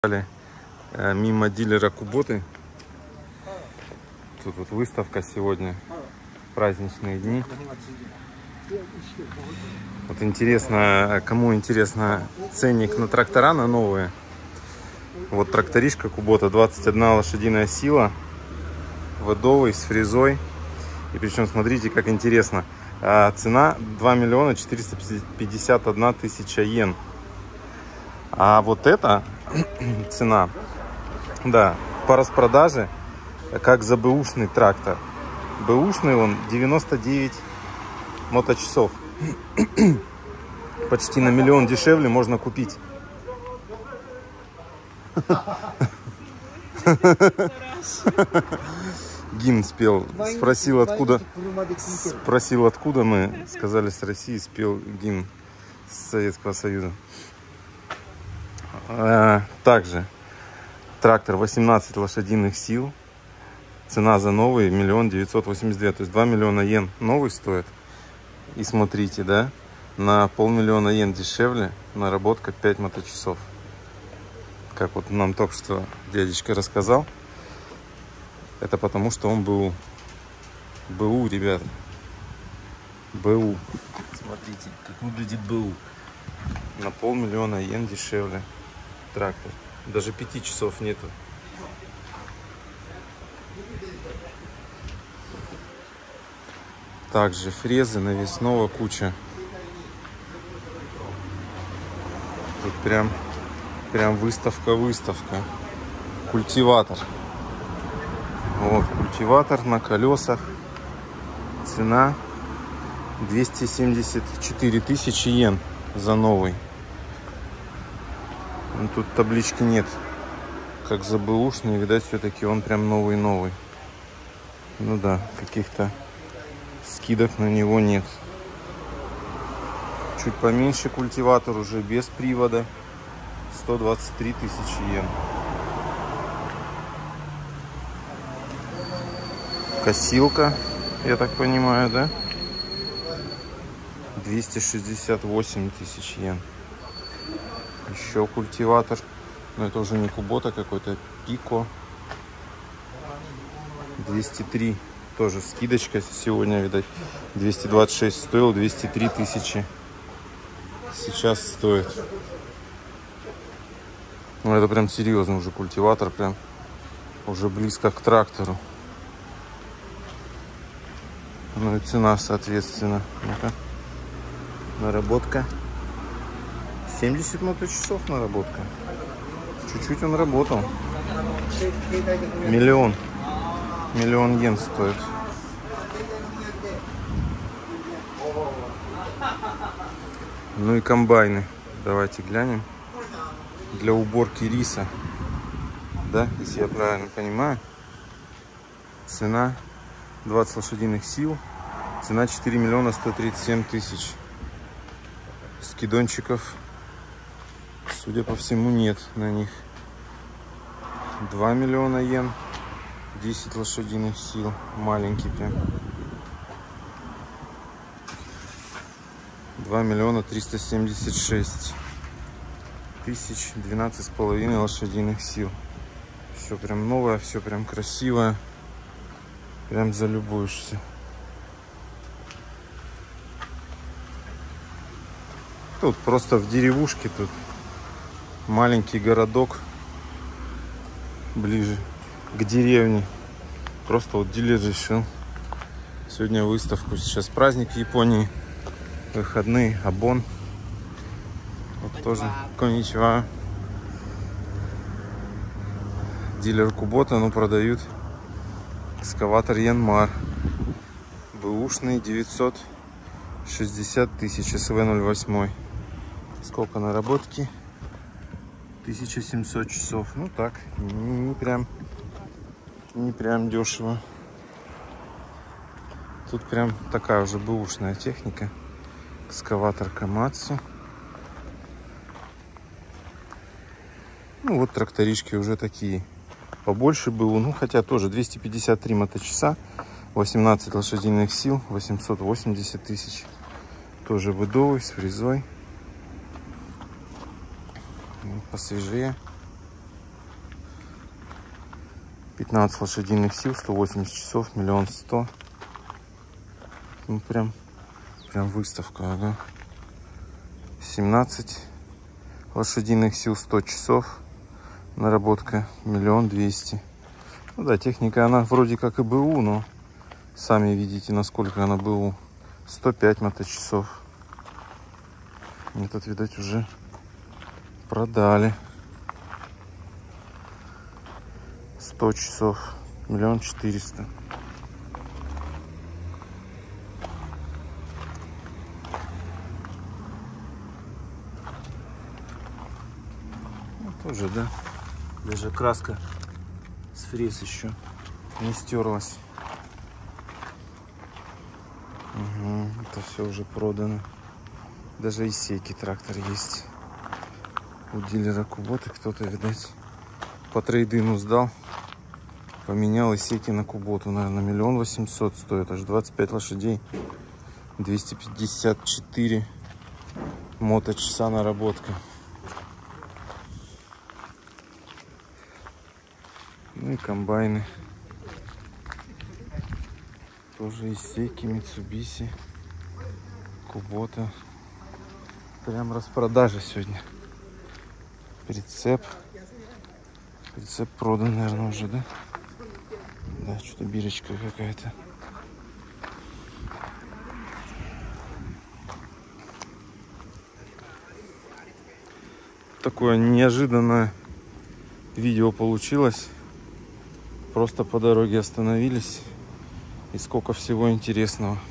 Мимо дилера Куботы. Тут вот выставка сегодня, праздничные дни. Вот интересно, кому интересно ценник на трактора, на новые. Вот тракторишка Кубота, 21 лошадиная сила, водовый, с фрезой. И причем смотрите, как интересно, цена 2 миллиона 451 тысяча йен. А вот эта цена, да, по распродаже, как за бэушный трактор. Бэушный он 99 моточасов. Почти на миллион дешевле можно купить. Гимн спел. Спросил, откуда мы. Сказали, с России. Спел гимн Советского Союза. Также трактор 18 лошадиных сил. Цена за новый 1 982 000. То есть 2 миллиона йен новый стоит. И смотрите, да, на 500 000 йен дешевле. Наработка 5 моточасов. Как вот нам только что дядечка рассказал. Это потому, что он БУ. БУ, ребята. БУ. Смотрите, как выглядит БУ. На 500 000 йен дешевле трактор. Даже 5 часов нету. Также фрезы навесного куча. Тут прям выставка. Культиватор. Вот культиватор на колесах. Цена 274 тысячи йен за новый. Ну, тут таблички нет, как за бэушный, видать, все-таки он прям новый. Ну да, каких-то скидок на него нет. Чуть поменьше культиватор, уже без привода, 123 тысячи йен. Косилка, я так понимаю, да? 268 тысяч йен. Еще культиватор, но это уже не Кубота, какой-то Пико. 203, тоже скидочка сегодня, видать. 226 стоил, 203 тысячи сейчас стоит. Ну это прям серьезный уже культиватор, прям уже близко к трактору. Ну и цена соответственно. Ну-ка. Наработка 70 моточасов наработка. Чуть-чуть он работал. Миллион йен стоит. Ну и комбайны. Давайте глянем. Для уборки риса. Да, если я правильно понимаю. Цена 20 лошадиных сил. Цена 4 миллиона 137 тысяч. Скидончиков, судя по всему, нет на них. 2 миллиона йен. 10 лошадиных сил. Маленький прям. 2 миллиона 376 тысяч. 12,5 лошадиных сил. Все прям новое, все прям красивое. Прям залюбуешься. Тут просто в деревушке, тут маленький городок, ближе к деревне. Просто вот дилер решил сегодня выставку. Сейчас праздник в Японии, выходные, Обон. Вот тоже конничева. Дилер Кубота, ну продают экскаватор Янмар. Бэушный 960 тысяч, СВ-08. Сколько наработки? 1700 часов. Ну так, не прям дешево. Тут прям такая уже бэушная техника. Экскаватор Камацу. Ну вот тракторишки уже такие побольше БУ. Ну хотя тоже 253 моточаса. 18 лошадиных сил. 880 тысяч. Тоже водовый, с фрезой. Посвежее. 15 лошадиных сил, 180 часов, 1 100 000. Ну, прям выставка, ага. 17 лошадиных сил, 100 часов, наработка 1 200 000. Ну да, техника, она вроде как и БУ, но сами видите, насколько она БУ. 105 моточасов. Этот, видать, уже продали. 100 часов, 1 400 000. Ну, тоже, да, даже краска с фрез еще не стерлась. Угу, это все уже продано. Даже Исеки трактор есть у дилера Куботы. Кто-то, видать, по трейдину сдал, поменял Исеки на Куботу. Наверное, 1 800 000 стоит. Аж 25 лошадей, 254 моточаса наработка. Ну и комбайны. Тоже Исеки, Митсубиси, Кубота. Прям распродажа сегодня. Прицеп продан, наверное, уже, да? Да, что-то бирочка какая-то. Такое неожиданное видео получилось. Просто по дороге остановились. И сколько всего интересного.